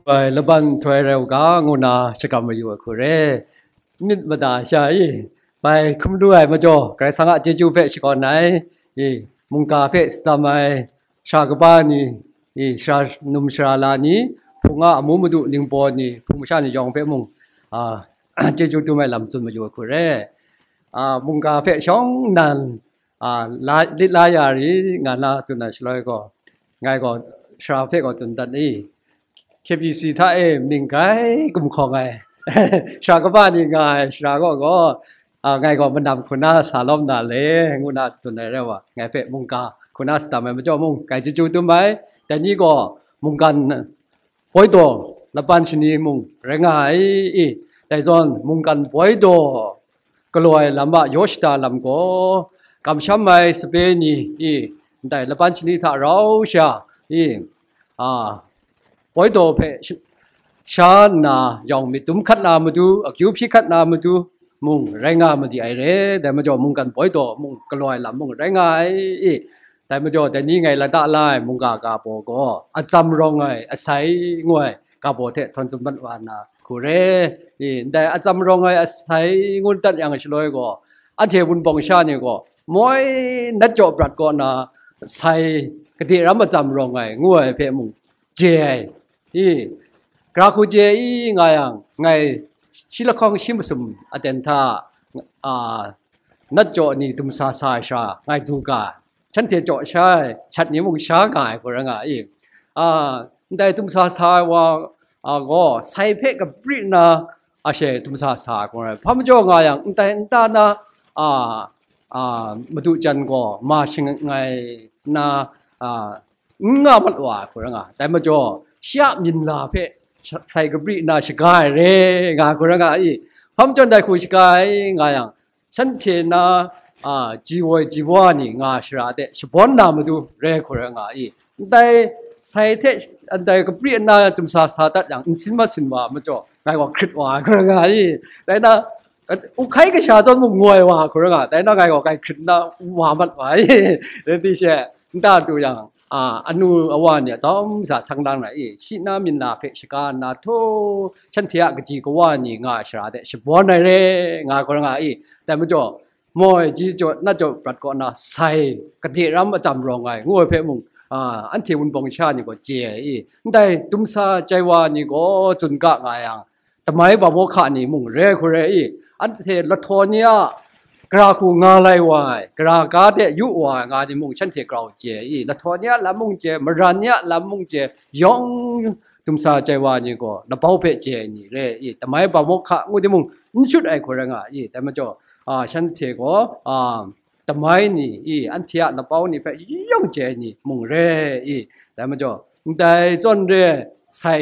ไปละบันถอยเร็วก็งูนาสกัดมาอยู่คุเร่มิดมาด่าใช่ไปคุ้มด้วยมาจ่อไกรสังอาเจจูเฟชก่อนไหนมุงกาเฟสตามไปชากบ้านนี่ชานุมชาลานี้พงอามุมาดูนิงปอนี่พงชานี่ยองเฟมุงเจจูตัวไม่ลำจุนมาอยู่คุเร่มุงกาเฟช่องนันลายลิลายารีงานลาจุนน่ะชลอยก็ไงก็ชาเฟก็จุนตันนี่KBC ท่ามิงไกกุมของไงชาก็บ้านนี่ไงชาก็ไงก็มันนำคนน่าสารล้อมน่าเล่งูน่าตัวไหนแล้ววะไงเฟะมุงกาคนน่าสตาร์มันจ่อมุงไงจะจูตัวไหมแต่นี่ก็มุงกันปอยตัวละปันชนีมุงแรงไงแต่จอนมุงกันปอยตัวก็ลอยลำบะยศตาลำก็กำช้ำไม่สเปนี่แต่ละปันชนีท่าเราชาปอยตัวเพชาหน้ายองมีตุ้มขัดน้ำมาดูคิวพี่ขัดน้ำมาดูมุงแรงงานมาดีไอเร่แต่มาจ่อมุงกันปอยตัวมุงกลอยลำมุงแรงงานแต่มาจ่อแต่นี่ไงละตาลายมุงกาโปก็อาจำรองไงอาศัยงวยกาโปเททนสมบัติวานาคูเร่แต่อาจำรองไงอาศัยงุนตัดอย่างเฉลยก็อันเทบุญบงชาเนี่ยก็มวยนัดจ่อปรัดก่อนนะใส่กติรำมาจำรองไงงวยเพมุงเจกราคูเจไงไงชิลคองชิมสมอเดนท่านัดโจนี่ตุมซาซาชาไงดูกาฉันเทโจใช่ชัดนี้มุงช้าไงคนละไงได้ตุมซาซาว่าก็ใส่เพกับปรินาอาเชตุมซาซาคนละพอมจ่อไงแต่ตานะมาดูจันก็มาชิงไงนะงามันว่าคนละไงแต่มาจ่อเชื่อมินลาเพใส่กระบรีน่าชกายเร่งาคนละไงพอมจนได้คุยชกายไงฉันเทนะจีวนี่งาชราเดชบอนนามาดูเร่คนละไงแต่ใส่เทอันใดกระบรีน่าจุมซาซาตัดอย่างอินสินมามาจ่อไงว่าคิดว่าคนละไงแต่นะอุใครก็ชาต้นมุงงวยว่าคนละไงแต่น่าไงว่าไงคิดนะว่ามันไว้เรื่องที่เช่ตาดูอย่างอนุอวานเนี่ยจอมสะชังดังไหนชินามินนาเพชกานาโทฉันเทียกจีกวานี่งาชราเดชบอนไหนเร่งาคนละไงแต่ไม่จ่อมวยจีจ่อน่าจะปรัดก่อนนะใส่กติรำประจำรองไงงวยเพมุงอันที่วุนบงชานี่ก็เจี๋ยแต่ตุ้มซาใจวานี่ก็จุนกะไงทำไมบ่าวขานี่มุงเร่คนเร่อันที่ละทอเนี่ยกราคูงาไลวายกรากาเดยุวางาดิมุงฉันเทกราวเจละทอเนี่ยละมุงเจมรันเนี่ยละมุงเจยองตุมซาใจวานี่ก็ละเป้าเปเจนี่เร่แต่ไม่บ่าวขะงูดิมุงนี่ชุดไอ้คนละไงแต่มาจ่อฉันเทก็แต่ไม่นี่อันเทียละเป้านี่เปยองเจนี่มุงเร่แต่มาจ่อแต่จนเร่ใส่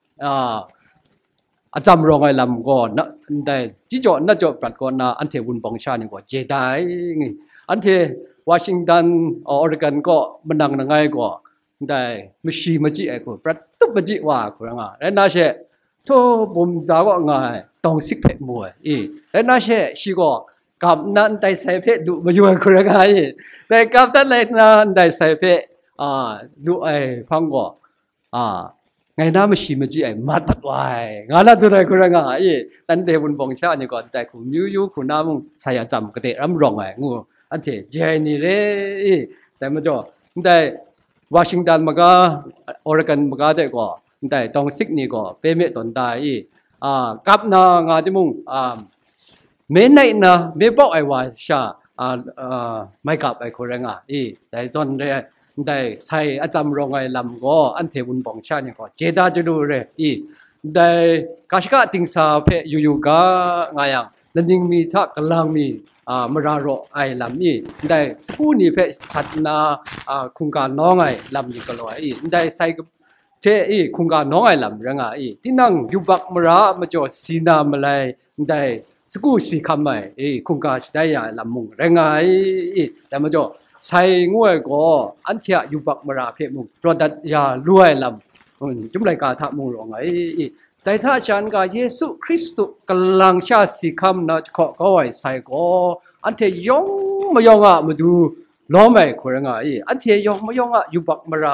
อาจารย์รองไอ้ลำก่อนนะได้จีจ่อน่าจะปรัดก่อนนะอันเทวุนปองชาเนี่ยก็เจได้อันเทวอชิงตันออริกันก็มันดังนังไงก็ได้ไม่ชีมาจีไอ้ก็ปรัดตุ๊บมาจีว่าคนละแล้วน่าเช่ทั่วผมจะก็ไงต้องสิกเพชรมวยแล้วน่าเช่ชีก็กับนั้นได้ใส่เพชรดูมาอยู่คนละไงแต่กับนั้นเลยนั้นได้ใส่เพชรดูไอ้พังก็ไงน้าไม่ชิมจีไอ้มัดปัดไว้งานนั้นจะได้คนละไงตันเดบุญบงชาเนี่ยก่อนแต่คุณยูคุณน้ามึงใส่จำก็เตะรำรองไงงูอันเทเจนี่เลยแต่มาจ่อแต่วอชิงตันมันก็ออริกันมันก็ได้ก็แต่ตรงซิกนี่ก็เป็นเมตตนได้กับนางานที่มึงเมนไหนนะเมย์บอกไอ้ว่าชาไม่กับไอ้คนละไงแต่จนได้ได้ใส่อาจารย์รองไอ้ลำก็อันเทวุนบองชาเนี่ยก็เจดาจะดูเลยได้กาชกะติงซาเพอยู่ก็ไงแล้วยิ่งมีทักกำลังมีมารารอไอ้ลำนี่ได้สกูนี่เพสัตนาคุงการน้องไอ้ลำนี่ก็ลอยได้ใส่เทคุงการน้องไอ้ลำเรื่องที่นั่งอยู่บักมรามาจ่อสีนามาเลยได้สกูสีคำใหม่คุงการได้ยาลำมุงเรื่องแต่มาจ่อใส่งวยก็อันเทียอยู่บักมราเพมุงรอดัดยารวยลำจุ่มรายการทักมุงหลวงแต่ถ้าฉันกับเยซูคริสต์กำลังชาสิคำนะขอก็ไว้ใส่ก็อันเทียยองมาดูล้อไม่คนละไงอันเทียยองมาอยู่บักมรา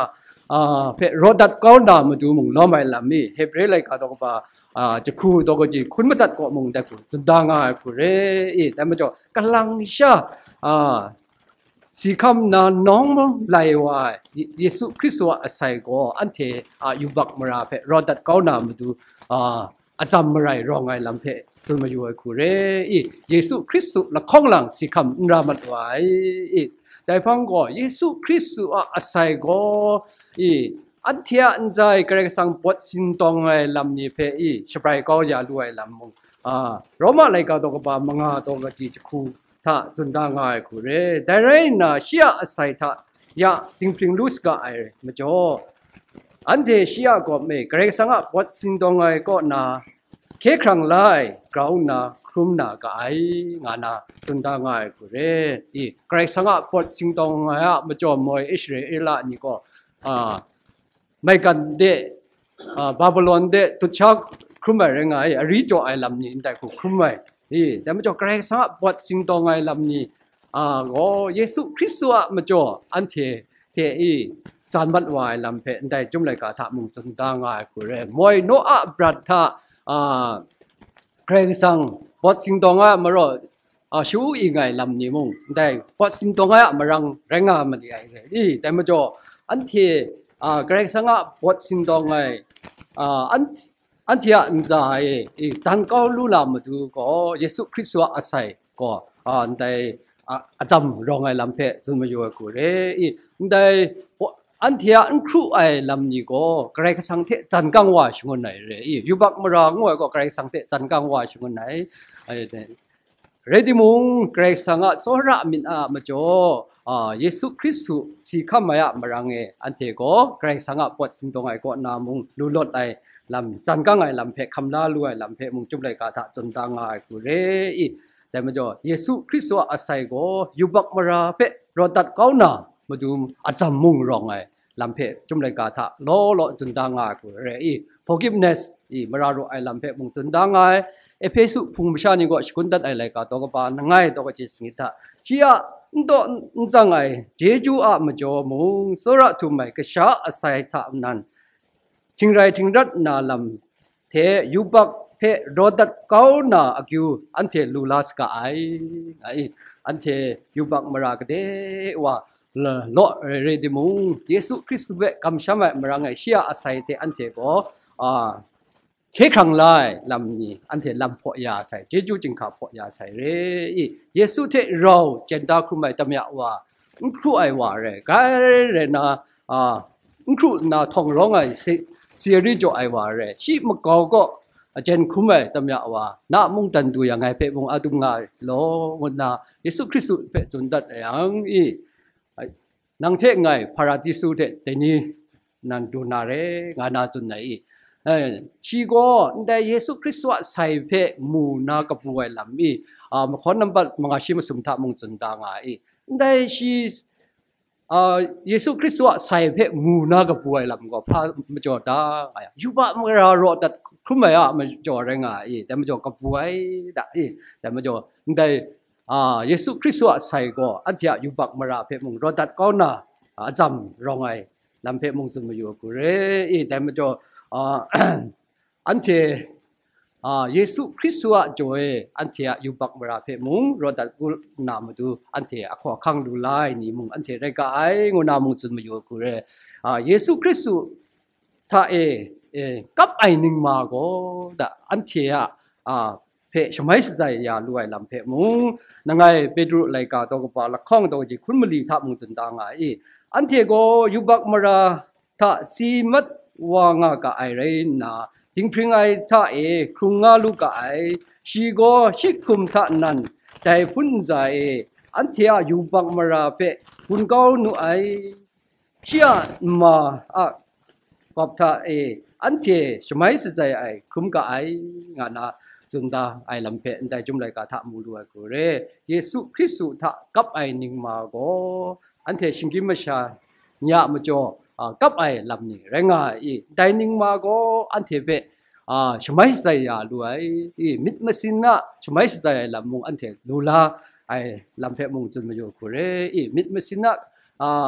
เพรอดัดก้าวนามาดูมุงล้อไม่ลำมีเฮเบรเลยก็ต้องว่าจะคู่ตัวก็จีคุณมาจัดก็มุงแต่คุณจนดังอ่ะคุณเร่แต่มาจ่อกำลังชาสีคำนาน้องไหลว่าเยซูคริสต์ว่าใส่ก็อันเทอยู่บักมาราเพรอดัดก้าวนามาดูอาจารย์มาไรรองไงลำเพจนมาอยู่ไอ้คุณเร่เยซูคริสต์ละข้องหลังสีคำรามัดไว้แต่พังก็เยซูคริสต์ว่าใส่ก็อันเทียนใจกระสังปวดสินตองไงลำนี้เพชปลายก็อย่าด้วยลำมงโรมาเลยก็ต้องบ่ามังอาต้องก็จีจคูถ้าจนดังไงคุณเร่แต่เรื่องน่ะเชียใส่ถ้าอย่าทิ้งพิงลุสก็ไอ้มาจ่ออันเทเชียก็ไม่กระสังปวดสินตองไงก็น่ะเคครั้งไล่กราวน่ะครุมน่ะก็ไอ้งาน่ะจนดังไงคุณเร่กระสังปวดสินตองไงมาจ่อมวยอิสราเอลนี่ก็ไม่กันเดบาบิโลนเดตุชาครุมอะไรไงรีโจไอลำนี้แต่กูครุมไม่แต่มาจ่อใครสักบทสิงตองไอลำนี้ก็เยซูคริสต์ว่ามาจ่ออันเทจานบัดวายลำเพแต่จุ่มเลยกาถามุงจันตางไงกูเร่มวยโนอาบรัดท่าใครสังบทสิงตองไงมารอชูอีไงลำนี้มุงแต่บทสิงตองไงมารังแรงงานมันดีไอเลยแต่มาจ่ออันเทกระสังบทสินตองไงอันที่อันใจจันก็รู้ลำมาดูก็เยซูคริสต์ว่าอาศัยก็ได้อาจำรองไอ้ลำเพจจนมาอยู่กูเร่ได้อันที่อันครูไอ้ลำนี้ก็กระสังเทจันกังว่าช่วงไหนเร่อยู่บักมารางว่าก็กระสังเทจันกังว่าช่วงไหนเรดิมุงกระสังโซระมินมาจ่อเยซูคริสต์สีข้ามายมารังอันเทก็ใครสังปวดสินตรงไอ้ก็นามุงลุลดไอ้ลำจันกังไอ้ลำเพคำลาลุยลำเพมุงจุบเลยกาถาจนดังไอ้กูเร่แต่มาจ่อเยซูคริสต์อาศัยก็ยุบักมาราเพรอดัดก้าวนามาดูอาจารย์มุงรองไอ้ลำเพจุบเลยกาถาล้อจนดังไอ้กูเร่ forgiveness มาราโรไอ้ลำเพมุงจนดังไอ้เอเพสุพุงมิชานี่ก็สกุลดัดไอ้เลยกาตัวก็ปานง่ายตัวก็จีสงิตาเชียตัวจังไงเจจูมาจ่อมุงสระทุ่มไม่ก็ชาอาศัยท่านั้นทิ้งไรทิ้งรัดนาลำเทยุบักเพรอดัดเก้านาอกิวอันเทลูลาสกาไออันเทยุบักมารากเดว่าโลเรดิมุงเยซูคริสต์เวคำชามมารางไงเชียอาศัยเทอันเทก็เคครั้งไล่ลำนี้อันเทลำพอยาใส่เจจูจึงขับพอยาใส่เร่เยซูเทเราเจนดาครูไม่ตำยาว่าครูไอว่าเร่ก็เร่นะครูน่าทองร้องไอเสียริจไอว่าเร่ชีมกอก็เจนครูไม่ตำยาว่าน้ามุงตันดูยังไงเพะมุงอาดุงไงโลวันน่ะเยซูคริสต์เพะจนดัดอย่างนังเทไงพาราดิสูเทแต่นี้นันดูนาเร่งานาจุนไหนชีก็ได้เยซูคริสต์ว่าใส่เพะมูนากบวยลำอีมาขอนำบัดมังอาชิมสุมทะมงจนดางไอได้ชีเยซูคริสต์ว่าใส่เพะมูนากบวยลำก็พามาจอดได้ยุบะมารารอดัดคุ้มไหมมาจอดแรงไงแต่มาจอดกบวยได้แต่มาจอดได้เยซูคริสต์ว่าใส่ก็อันที่ยุบะมาราเพะมงรอดัดก็น่ะจำรองไงลำเพะมงจนมาอยู่กูเร่แต่มาจอดอันเทเยซูคริสต์ว่าจอยอันเทยุบักมราเพมุงรอดัดกุนามาดูอันเทอขอขังดูไลนี่มุงอันเทได้ก็ไอ้งูนามุงสุดมาอยู่กูเร่เยซูคริสต์ถ้ากับไอ้หนึ่งมาก็แต่อันเทเพชไม่สใจยาลุยลำเพมุงนั่งไงเปดูไลกาตัวก็ปาละข้องตัวจีคุณมลีทับมุงจนดังไงอันเทก็ยุบักมราถ้าสีมัดว่างกับไอเรนนะทิ้งพริ้งไอท่าครุงงาลูกกับไอชีโกชิคุมท่านั้นใจพุ่นใจอันเทียอยู่บังมาราเปพุ่นเก้าหนูไอเชียมากับท่าอันเทียสมัยสใจไอคุมกับไองานาจุนดาไอลำเพนได้จุ่มเลยกับท่ามูดูไอกูเรเยซูคริสต์ท่ากับไอนิงมาโกอันเทียชิงกิมชาญามาจ่อกับไอ้ลำนี้แรงได้นิ่งมาก็อันเทเปสมัยใส่ยาด้วยมิดมาสินะสมัยใส่ลำมุงอันเทดูลาไอ้ลำเพมุงจนมาอยู่คุเรมิดมาสินะ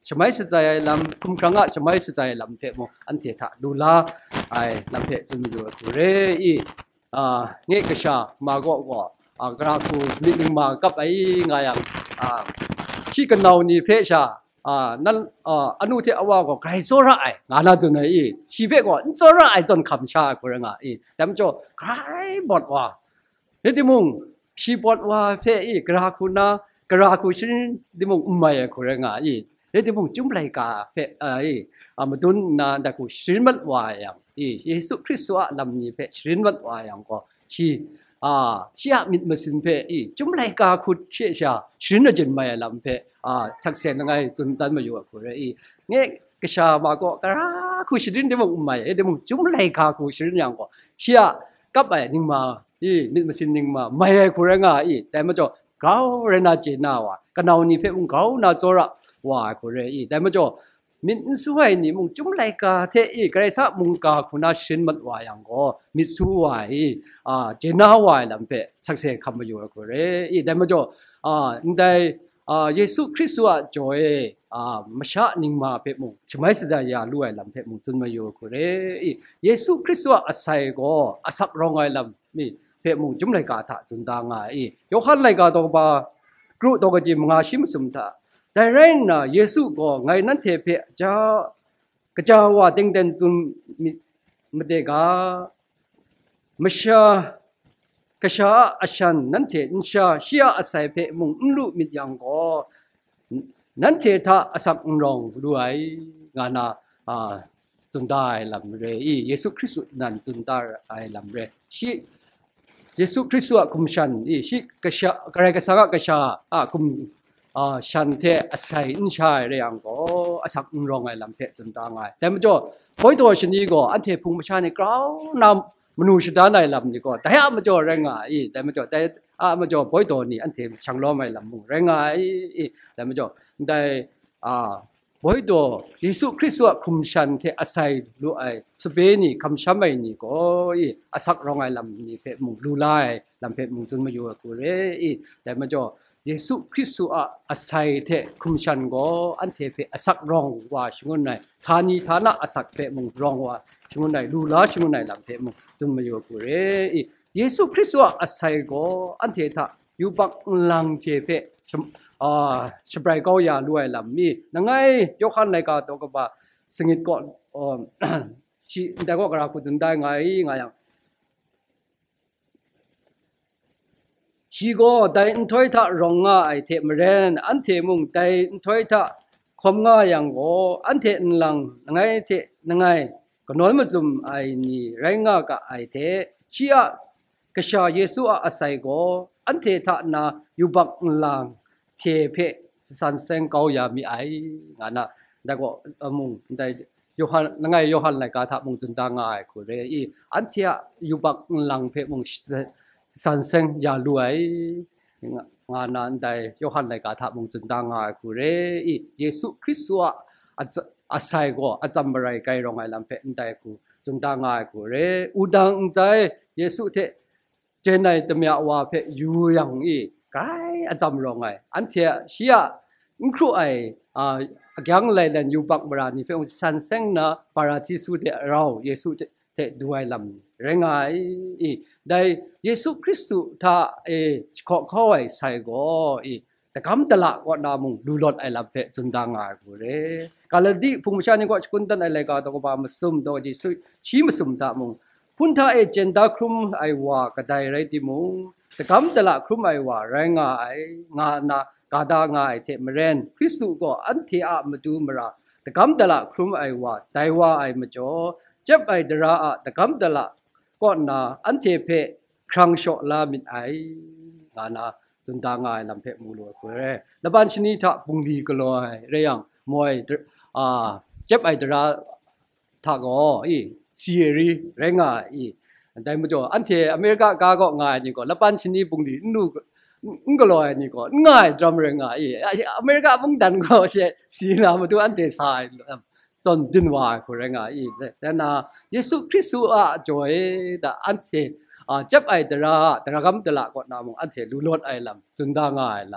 สมัยสุดใจลำคุ้มครั้งสมัยสุดใจลำเพะโมอันเทถะดูลาไอลำเพะจุนอยู่กุเรอีเงี้ยกระชามาก็กราคูนิดนึงมากับไอ้ไงอย่างที่กันเอานี่เพะชานั่นอนุเทอว่าก็ใครโซระไองานาจุนไอ้ชีเพะก็โซระไอจนคำชากุเรงอ่ะแต่มันจะใครบดว่าเฮ้ยที่มุงชีบดว่าเพะกราคูนะกราคูชินที่มุงไม่กุเรงอ่ะเฮ้ยที่มุงจุ่มไหลกาเพะมาดุนนาแต่กูชินมัดว่าอย่างเยซูคริสต์ว่าลำนี้เพะชินมัดว่าอย่างก็ชีชียมิดมาสินเพะจุ่มไหลกาคุดเชี่ยชาชินน่ะจินไม่ลำเพะสักเซนยังไงจนตันมาอยู่กับกูเลยเงี้ยกษามาก็กระคุชินที่มึงไม่เดี๋ยวมึงจุ่มไหลกาคุชินอย่างก็เชี่ยกับไอ้นิ่งมามิดมาสินนิ่งมาไม่กูเรื่องแต่มาจ่อเขาเรน่าเจน่าว่ะกันเอานี่เพะมึงเขาน่าโจระว่ากูเลยแต่มาจ่อมิดสวยนี่มึงจุ่มไหลกาเทกระไรสักมึงกาคุณน่าชินมัดว่าอย่างก็มิดสวยเจน่าว่าลำเพะสักเซนคำมาอยู่กับกูเลยแต่มาจ่อได้เยซูคริสต์ว่าจอยมาชาหนิงมาเพะมุงชมัยสิจายาลุยลำเพะมุงจนมาอยู่กูเรเยซูคริสต์ว่าอาศัยก็อาศักรองไอลำนี่เพะมุงจุ่มไหลกาถะจนดังยกขันไหลกาตัวบ้ากรุตัวกจิมงาชิมสมถะแต่เรื่องน่ะเยซูก็ไงนั้นเทเพะจ้ากระจาว่าเต็งเต็นจนมิเดกามชากษาอาชันนั่นเถอินชาเชียอาศัยเพมุงลุมิดยังก็นั่นเถท่าอาศักรองด้วยงานาจุนได้ลำเรเยซูคริสต์นั่นจุนได้ไอลำเรชีเยซูคริสต์คุมชันชีกษากระไรกษากษาคุมชันเทอาศัยอินชาเรียงก็อาศักรองไอลำเทจุนได้ไงแต่มันจะพอยตัวชนีก็อันเทพุงประชาในกราวนำมนุษย์ด้านในลำนี้ก็แต่มาจ่อแรงไงแต่มาจ่อแต่มาจ่อปอยตัวนี้อันเทช่างล้อไม่ลำมุงแรงไงแต่มาจ่อได้ปอยตัวเยซูคริสต์คุมชันเทอาศัยรู้ไอสเปนี่คำช้ำไม่นี่ก็อาศักรองไอลำนี้เพมุงดูไล่ลำเพมุงจนมาอยู่กับกูเลยแต่มาจ่อเยซูคริสต์อาศัยเทคุมชันก็อันเทเพอาศักรองว่าชิงวนไหนฐานีฐานะอาศักเพมุงรองว่าชิงวนไหนดูแลชิงวนไหนลำเพมุงจนมาอยู่กับกูเลยเยซูคริสต์อาศัยก็อันเทถะอยู่บักลังเทเพสบายก็อย่าลุยลำมีนั่งไงยกขันในกาตัวก็บ่าสงิดก่อนชีแต่ก็กระคุนได้ไงอย่างชีก็ได้ถอยท่ารองง่ายเทมเรนอันเทมุงได้ถอยท่าความง่ายอย่างก็อันเทนลังนั่งไงเทนั่งไงก็น้อยมาจุ่มไอ้นี่แรงง่ายกับไอ้เทชีอะกษาเยซูอาศัยก็อันเทท่านาอยู่บักลังเทเพสันเซงเกาอย่ามีไอ้งานน่ะแต่ก็มุงได้ยกหันนั่งไงยกหันในกาทับมุงจุนตางง่ายคุเรอีอันเทียอยู่บักลังเพมุงสันเซงอย่ารวยงานนั้นได้ยกหันในกาทับมุงจุนตางง่ายคุเรอีเยซูคริสต์ว่าอาศัยก็อาจำอะไรไกลรองไอ้ลำเพได้กูจุนตางง่ายคุเรอุดังใจเยซูเทเจนในตะเมียว่าเพอยู่อย่างอีไกอาจำรองไงอันเทียเชียครูไอยังเลยเดินอยู่บักบรานี่เพื่อสันเซงนะปาราทิสุเดเราเยซูเทด้วยลำเรงไงได้เยซูคริสต์ถ้าข้อไอใส่ก็แต่คำตละก็นามุงดูรถไอลำเพจุนดังไงกูเร่กาลดีภูมิชานี่ก็ชุนตันไอเล็กตัวก็บามาซุ่มตัวจีสุชีมาซุ่มตามุงพุนท่าเจนดาครุมไอว่ากระไดไรติมุงแต่คำตละครุมไอว่าแรงไงานากาดางไอเทมเรนคริสตุก็อันเทียมาดูมราแต่คำตละครุมไอว่าไตว่าไอมาจ่อเจ็บไอดราแต่คำตละก็นาอันเทเพครั้งโชลามิดไองานาจนดางไอลำเพมูลคุเรแล้วบ้านชนิดถ้าปุงดีก็ลอยเรียงมวยเจ็บไอดราถ้าก็ซีรีแรงแต่มาจ่ออันเทอเมริกากาก็ง่ายนี่ก็แล้วปันชนีปุ่งดีนู่ก็ลอยนี่ก็ง่ายดรามเรงง่ายอเมริกาปุ่งดันก็เช่สีน้ำมาดูอันเทสายจนดินวายคนแรงง่ายแต่น่ะเยซูคริสต์จ่อยแต่อันเทจับไอตระกำตระก็นามอันเทดูรถไอลำจนได้ง่ายล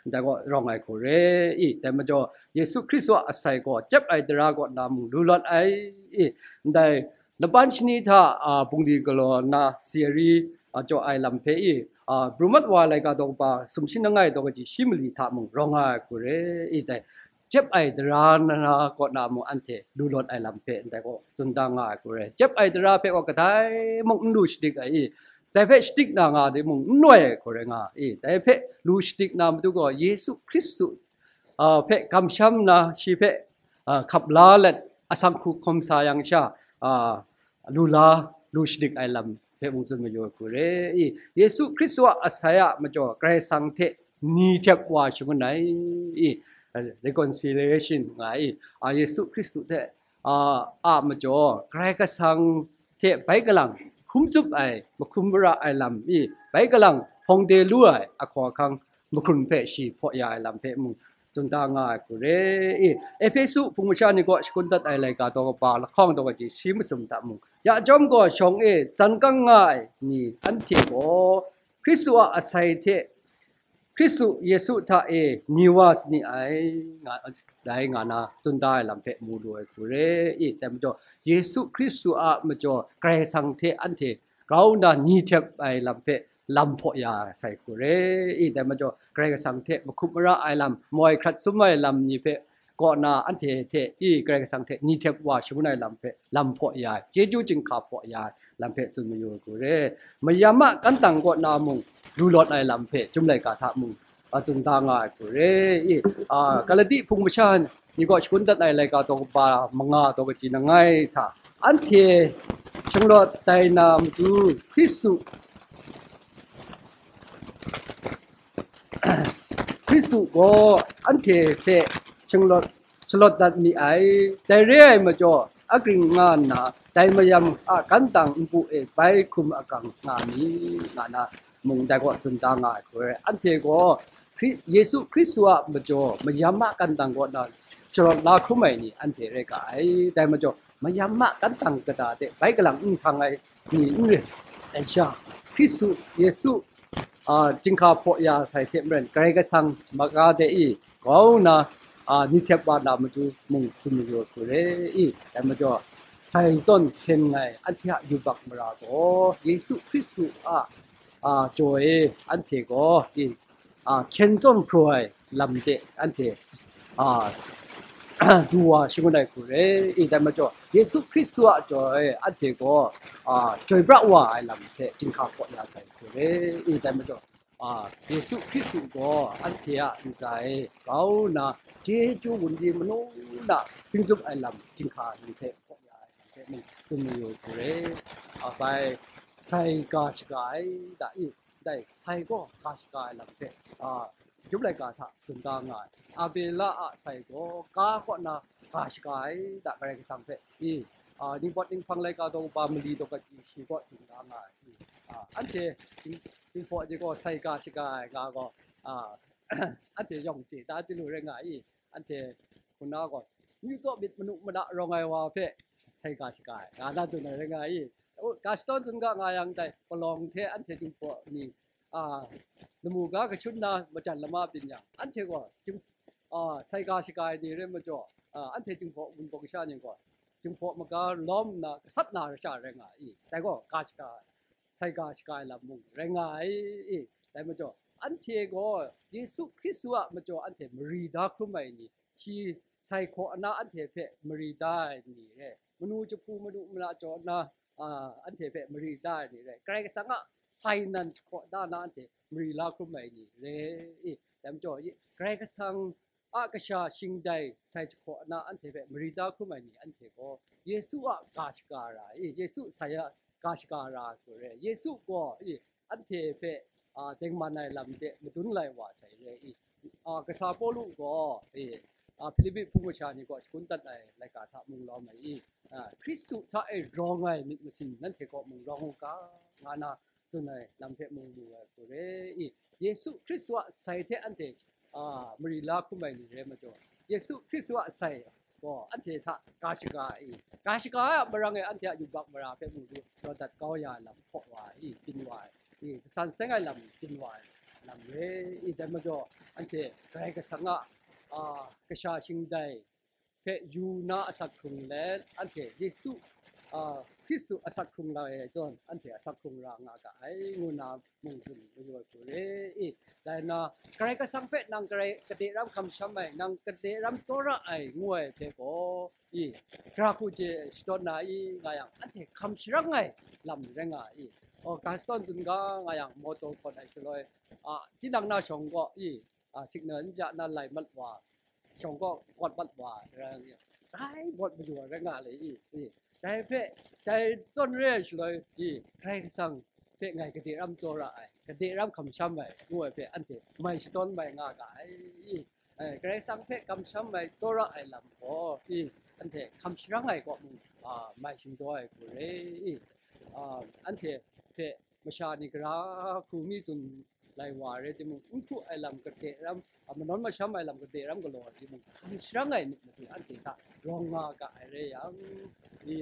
แต่ก็รองไอ้กูเรอีแต่มาจ่อเยซูคริสต์ว่าอาศัยก็เจ็บไอ้ตราก็นามุงดูลอดไอ้อีแต่ละบ้านชนิดท่าปุ่งดีก็ลอนาเซียรีจ่อไอ้ลำเพอีบรูมัดว่าอะไรก็ต้องป่าสมชินง่ายต้องจีชิมลีท่ามุงรองไอ้กูเรอีแต่เจ็บไอ้ตรานะก็นามุงอันเทดูลอดไอ้ลำเพแต่ก็จนดังไอ้กูเรเจ็บไอ้ตราเพก็กระไดมุงดูสติกไอ้แต่เพสติกนางาเดมุงน่วยกูเรงาแต่เพลูสติกนามตุก็เยซูคริสต์เพคำช้ำนะชีเพขับลาเล็ดอสังคุคมสายังชาลูลาลูสติกไอลัมเพมุงจุนมาโยกูเรเยซูคริสต์ว่าอาศัยมาจ่อไกรสังเทนีเทปว่าชงไหนreconciliation ไงเยซูคริสต์เทมาจ่อไกรกสังเทไปกำลังคุ้มซุบไอมาคุ้มระไอลำไปกำลังพงเดลุไอขอคังมาคุ้มเพชีพอยาไอลำเพมุงจนตางากูเรเอเพสุพุงมชานี่ก็สกุลตัดไอไลกาตัวก็ปาละข้องตัวก็จีซิมสมตามุงยาจอมก็ชงจันกังง่ายนี่อันที่ก็คริสต์ว่าอาศัยเทคริสต์เยซูท่านิวาสนี่ไองานได้งานาจนได้ลำเพมูด้วยกูเรแต่มันจ่อเยซูคริสต์มันจ่อไกรสังเทอันเทเราน่ะนีเทปไอลำเพลำพอยาใส่กูเรแต่มันจ่อไกรสังเทมาคุมระไอลำมวยครัดสมัยลำนี่เพก่อนน่ะอันเทไกรสังเทนีเทปว่าช่วงไหนลำเพลำพอยาเจจูจึงขับพอยาลำเพจนมาอยู่กูเรมายามะกันตังก่อนนามุงดูลอดไอลำเพจุมเลยกาทามุงจุนตางากูเรกาลดิพุงมชานนี่ก็ชกุนตัดไอเลยกาตัวปามังาตัวจีนังไงท่าอันเทช่างลอดไตนามดูคริสต์ก็อันเทเทช่างลอดตัดมีไอแต่เรื่อยมาจ่ออักริงงานนะแต่มายามกันตังอุปไปคุมอากังงานนี้งานนะมุงแต่ก็จนตางากูเรอันเทก็เยซูคริสต์ว่ามาจ่อมายามะกันตังก็นะฉลองลาคุไม่นี่อันเทเรกไอแต่มาจ่อมายามะกันตังกระดาษไปกำลังทางไอนี่ไอชาคริสต์เยซูจิงคาพอยาใส่เทมเรนไกรกสังมากาเดอีก็นะนิเทปบานามาดูมุงคุณโยกุเรแต่มาจ่อใส่จนเห็นไงอันที่อยู่บักมราโกเยซูคริสต์จอยอันที่ก็เข็นจนพรวยลำเดอันที่ดูว่าชิมุนัยกุเรแต่มาจ่อเยซูคริสต์จอยอันที่ก็จอยบระว่าไอลำเดจิงคาพอยาใส่กุเรแต่มาจ่อเยซูคริสต์ก็อันที่อยู่ใจเขานะเจจูบุญดีมโนนะพิจุไอลำจิงคาดิเทพอยาเทมันจุนอยู่กุเรไปใส่กาชกายได้ใส่ก็กาชกายลำเทจุบเลยกาถ้าจุนตางายเบล่าใส่ก็กาก็นะกาชกายได้อะไรก็สังเทนี่บอดนิ่งฟังเลยก็ต้องปามลีต้องกจีชีก็จุนตางายอันที่นี่พอจะก็ใส่กาชกายก็อันที่ยองจีตาจะรู้เรื่องไงอันที่คุณน้าก็มีสอบบิดมนุษย์มันรองไงว่าเพ่ใส่กาชกายน่าจะรู้เรื่องไงกาชต้นจนก็งายังได้ปลองเทอันที่จุงพอนี่นมูกก็ชุดน่ะมาจันละมาเป็นอย่างอันที่ก็จุงใส่กาชกายดีเรื่องมาจ่ออันที่จุงพอบุญปกชาเนี่ยก็จุงพอมันก็ล้อมน่ะสัตว์น่าจะเรื่องไงแต่ก็กาชกายใส่กาชกายละมุงเรื่องไงแต่มาจ่ออันที่ก็เยซูคริสต์ว่ามาจ่ออันที่มรีดาคุ้มไม่นี่ชีใส่ขอนะอันที่เพ่มรีได้นี่เร่มนุษย์จะพูมนุษย์มาจ่อนะอันที่เพ่มรีได้นี่เร่ใครก็สังอ่ะใส่นั่นขอด้านนั้นอันที่มรีลาคุ้มไม่นี่เร่แต่มาจ่อใครก็สังกษาชิงได้ใส่ขอนะอันที่เพ่มรีดาคุ้มไม่นี่อันที่ก็เยซูอ่ะกาชการะเยซูใส่กาชการะก็เร่เยซูก็อันที่เพ่เต็งมันในลำเดมาดุนไหลว่าใส่เลยกษาโปลุก็ฟิลิปปินส์ผู้ประชานี่ก็คุณตัดไอ้รายการทับมุงล้อมไอ้คริสต์ถ้าไอ้ร้องไงมิดสิ่งนั้นเทก็มุงร้องกางานาจนไอ้ลำเทมุงดูตัวเร่เยซูคริสต์ว่าใส่เทอันเทมริลาคุ้มไม่นี่เร่มาจ่อเยซูคริสต์ว่าใส่ก็อันเทถ้ากาชกาบรังไอ้อันเทอยู่บักบราเพ่มุงดูเราตัดก้าวยาลำพกวายปินวายสันเซงไอลำกินวายลำเรอีแต่มาจ่ออันเทใครก็สังอ่ะกระชาชิงได้เพยูนาสักครุงแล้วอันเทเยซูคริสต์สักครุงเราจนอันเทสักครุงรางากะไอ้งูนามุงสุนไปอยู่ตัวเรอีแต่น่ะใครก็สังเพนังใครกระเดรำคำช้ำไหมนังกระเดรำโซระไอ้งวยเพก็อีกราคูเจสตอนไหนไงอย่างอันเทคำชิรังไงลำแรงไงอีการสตอนจุนก็ไงอย่างมอโตคนไอ้ช่วยที่นังน่าชงก็อีสิกเนินจะนั่นไหลมัดว่าชงก็กดมัดว่าอะไรเนี่ยได้หมดไปอยู่แรงงานเลยอีใจเพ่ใจจนเรื่อยเลยอีใครสั่งเพ่ไงกระเดียรำโจระไอกระเดียรำคำช้ำไปด้วยเพ่อันเทไม่ชิตอนไม่งากายอีใครสั่งเพ่คำช้ำไปโจระไอลำพออีอันเทคำช้ำไงก็มึงไม่ชิมด้วยกูเลยอีอันเทเพ่มาชานิกราคูมีจุนไลวาร์ที่มึงอุ้งทุไอลำกระเดียรำมันนอนมาช้ำไอลำกระเดียรำก็รอที่มึงคำช้ำไงนี่มันสิอันเทถ้ารองงากายเลยยังอี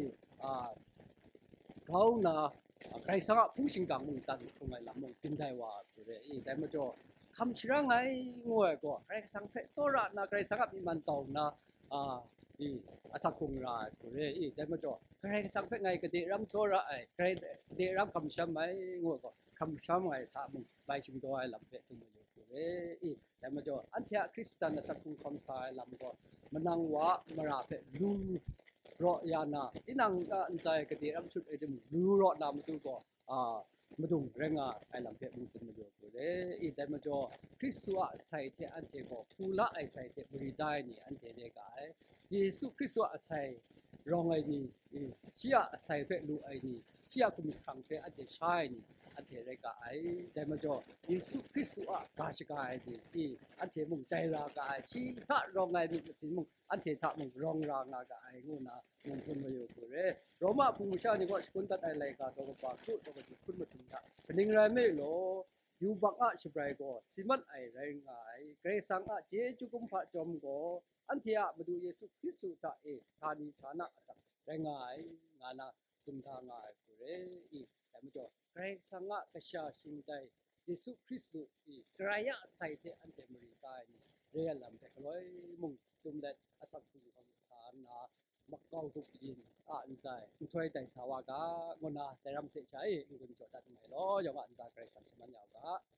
เขาน่ะใครสักผู้ชิงกังมึงตันคงไงลำมึงกินได้ว่าตัวเองอีแต่มาจ่อคำชิรังไงงวยก็ใครสังเพโซระนะใครสักมีมันตองนะอีสักคงราตัวเองอีแต่มาจ่อใครสังเพไงก็เดรัมโซระไอใครเดรัมคำช้ำไหมงวยก็คำช้ำไงถ้ามึงไปชิมตัวไอ้ลำเพตัวมึงอยู่ตัวเองอีแต่มาจ่ออันที่คริสเตียนสักคงคำสายลำก็มันนั่งว่ามาราเพลูรอยานาที่นั่งอันใจกระเดียมชุดไอ้เดมรูรอนามาดูก็มาดูเรื่องไอ้ลำเพมุงสุนมาดูก็เลยอีแต่มาจ่อคริสต์ว่าใส่เทอันเทก็ผู้ละไอ้ใส่เทบริได้นี่อันเทเด็กไอ้เยซูคริสต์ว่าใส่รองไอ้นี่เชี่ยใส่เพลูไอ้นี่เชี่ยคุมขังเพอันเทใช่นี่อันเทเด็กไอ้แต่มาจ่อเยซูคริสต์ว่ากาชกายนี่อันเทมุงใจรากายชี้ถ้ารองไอ้นี่สิมุงอันเทถ้ามุงรองรางากายงูนะมุงจุนมาอยู่กูเลยโรมาภูมิชานี่ก็คุณตัดอะไรกันตัวก็ปากชุดตัวก็คุณมาสิงห์เป็นยังไงไม่รู้ยูบังชิบไรก็สิมันไอแรงไงเกรซังเจจุกุมพระจอมก็อันเทียมาดูเยซูคริสต์ตาทานีฐานะสักแรงไงงานะจุนทางไงกูเลยแต่ไม่จบเกรซังกษาชิงใจเยซูคริสต์กระยะใส่เทอันเทมริกายเรียลลำแต่ก็เลยมุ่งจุ่มเด็ดสักคุณของฐานนะมักเกาทุกยินอันใจช่วยแต่สาวกะงนะแต่รำเสกใช้กุญจตัดไม่ล้อยองอันใจเกรซังมันยาวกะ